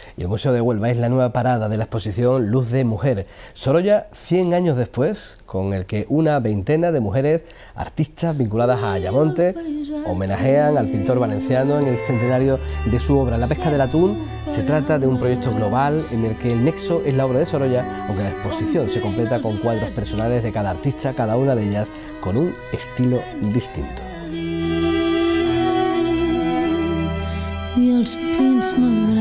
Y el Museo de Huelva es la nueva parada de la exposición Luz de Mujer. Sorolla, 100 años después, con el que una veintena de mujeres artistas vinculadas a Ayamonte homenajean al pintor valenciano en el centenario de su obra La pesca del atún. Se trata de un proyecto global en el que el nexo es la obra de Sorolla, aunque la exposición se completa con cuadros personales de cada artista, cada una de ellas con un estilo distinto. I els pins m'agraden.